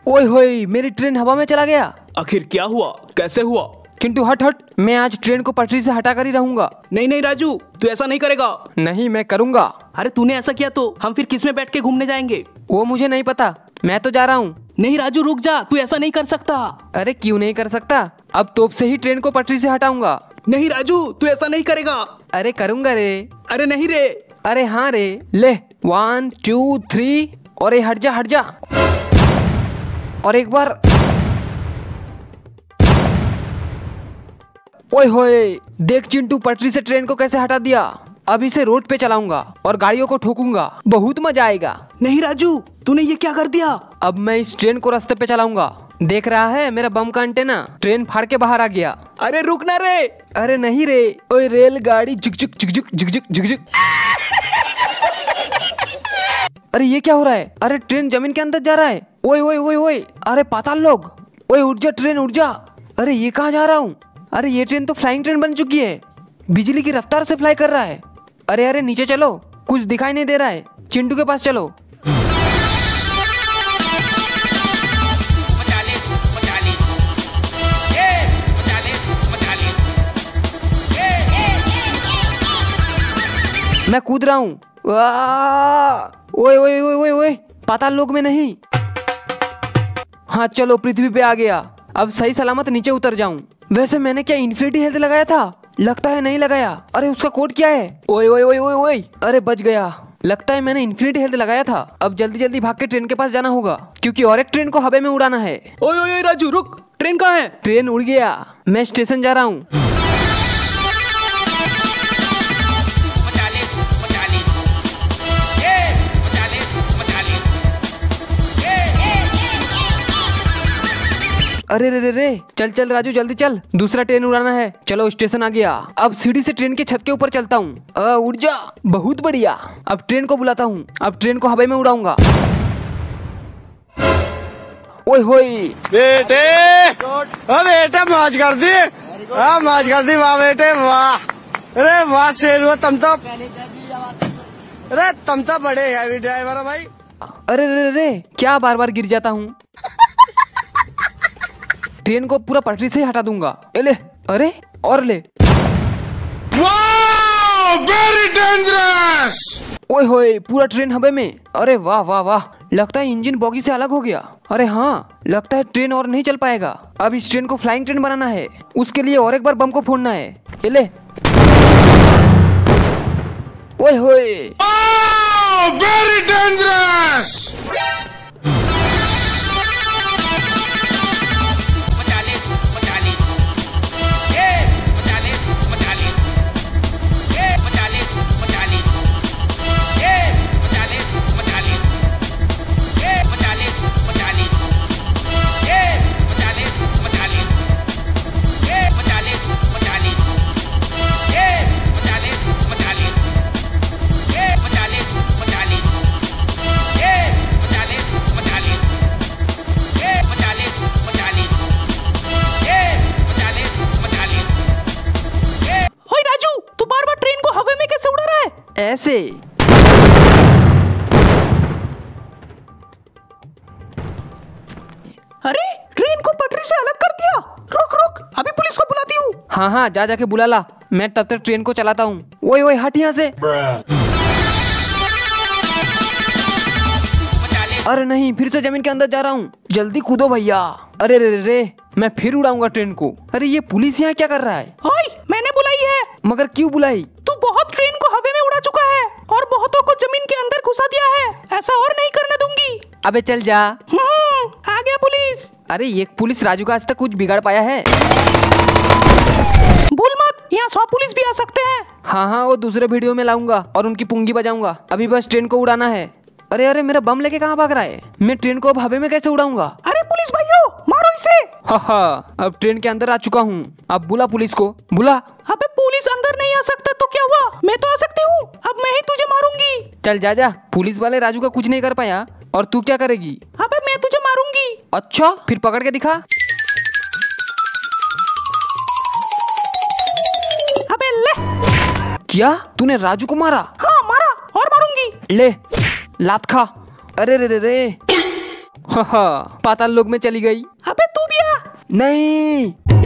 ओए होए, मेरी ट्रेन हवा में चला गया। आखिर क्या हुआ, कैसे हुआ? चिंटू हट हट, मैं आज ट्रेन को पटरी से हटा कर ही रहूंगा। नहीं नहीं राजू, तू ऐसा नहीं करेगा। नहीं, मैं करूंगा। अरे तूने ऐसा किया तो हम फिर किस में बैठ के घूमने जाएंगे? वो मुझे नहीं पता, मैं तो जा रहा हूँ। नहीं राजू रुक जा, तू ऐसा नहीं कर सकता। अरे क्यों नहीं कर सकता, अब तोप से ही ट्रेन को पटरी से हटाऊंगा। नहीं राजू, तू ऐसा नहीं करेगा। अरे करूंगा रे। अरे नहीं रे। अरे हाँ रे, ले 1 2 3 और हट जा हट जा। और एक बार। ओए होए, देख चिंटू पटरी से ट्रेन को कैसे हटा दिया। अब इसे रोड पे चलाऊंगा और गाड़ियों को ठोकूंगा, बहुत मजा आएगा। नहीं राजू, तूने ये क्या कर दिया? अब मैं इस ट्रेन को रास्ते पे चलाऊंगा। देख रहा है मेरा बम का एंटेना, ट्रेन फाड़ के बाहर आ गया। अरे रुक ना रे। अरे नहीं रे, ओए रेलगाड़ी झुक झुक झुक झुक झुक झुक झुक झुक। अरे ये क्या हो रहा है? अरे ट्रेन जमीन के अंदर जा रहा है। ओए ओए ओए ओए, अरे पाताल लोग, ओए उठ जा ट्रेन उठ जा। अरे ये कहाँ जा रहा हूँ? अरे ये ट्रेन तो फ्लाइंग ट्रेन बन चुकी है, बिजली की रफ्तार से फ्लाई कर रहा है। अरे अरे नीचे चलो, कुछ दिखाई नहीं दे रहा है। चिंटू के पास चलो। मैं कूद रहा हूँ। ओए ओए ओए ओए ओए, पाताल लोक में नहीं। हाँ चलो, पृथ्वी पे आ गया। अब सही सलामत नीचे उतर जाऊं। वैसे मैंने क्या इन्फिनिटी हेल्थ लगाया था? लगता है नहीं लगाया। अरे उसका कोड क्या है? ओए ओए ओए ओए ओए, अरे बच गया। लगता है मैंने इन्फिनिटी हेल्थ लगाया था। अब जल्दी जल्दी भाग के ट्रेन के पास जाना होगा, क्योंकि और एक ट्रेन को हवा में उड़ाना है। ओए ओए राजू रुक, ट्रेन कहाँ है? ट्रेन उड़ गया, मैं स्टेशन जा रहा हूँ। अरे रे रे रे, चल चल राजू जल्दी चल, दूसरा ट्रेन उड़ाना है। चलो स्टेशन आ गया। अब सीढ़ी से ट्रेन के छत के ऊपर चलता हूँ। उड़ जा, बहुत बढ़िया। अब ट्रेन को बुलाता हूँ, अब ट्रेन को हवा में उड़ाऊंगा। ओए होए बेटे, बेटे मौज कर दी, मौज कर दी, वाह बेटे वाह। अरे वाह शेर हुआ तुम तो। अरे तुम तो बड़े हैवी ड्राइवर हो भाई। अरे रे रे, क्या बार बार गिर जाता हूँ। ट्रेन को पूरा पटरी से हटा दूंगा। ले, अरे और ले। Very dangerous. ओए होए, पूरा ट्रेन हवा में। अरे वाह वाह वाह, लगता है इंजन बॉगी से अलग हो गया। अरे हाँ, लगता है ट्रेन और नहीं चल पाएगा। अब इस ट्रेन को फ्लाइंग ट्रेन बनाना है, उसके लिए और एक बार बम को फोड़ना है। ले, ओए होए, वेरी डेंजरस। ऐसे। अरे ट्रेन को पटरी से अलग कर दिया। रुक रुक, अभी पुलिस को बुलाती हूँ। हाँ हाँ, जा जाके बुला ला, मैं तब तक ट्रेन को चलाता हूँ। ओए ओए, हट यहाँ से। अरे नहीं, फिर से जमीन के अंदर जा रहा हूँ। जल्दी कूदो भैया। अरे रे रे रे, मैं फिर उड़ाऊंगा ट्रेन को। अरे ये पुलिस यहाँ क्या कर रहा है? ओए, मैंने बुलाई है। मगर क्यों बुलाई? तू बहुत ट्रेन को हवा में उड़ा चुका है और बहुतों को जमीन के अंदर घुसा दिया है। ऐसा और नहीं करने दूंगी। अबे चल जा। आ गया पुलिस। अरे एक पुलिस राजू का आज तक कुछ बिगाड़ पाया है? भूल मत, यहाँ 100 पुलिस भी आ सकते हैं। हाँ हाँ, वो दूसरे वीडियो में लाऊंगा और उनकी पुंगी बजाऊंगा। अभी बस ट्रेन को उड़ाना है। अरे अरे, मेरा बम लेके कहाँ भाग रहा है? मैं ट्रेन को अब हवा में कैसे उड़ाऊंगा? अरे पुलिस भाइयों, मारो इसे। हाँ, अब ट्रेन के अंदर आ चुका हूँ। अब बुला पुलिस को, बुला। अबे पुलिस अंदर नहीं आ सकता तो क्या हुआ? मैं तो आ सकती हूँ। अब मैं ही तुझे मारूंगी। चल जा जा, पुलिस वाले राजू का कुछ नहीं कर पाया, और तू क्या करेगी? अबे मैं तुझे मारूंगी। अच्छा, फिर पकड़ के दिखा। अबे ले। क्या तूने राजू को मारा? हाँ मारा, और मारूंगी। ले, लात खा। अरे रे रे रे, पाताल लोक में चली गई। अबे तू भी आ। नहीं।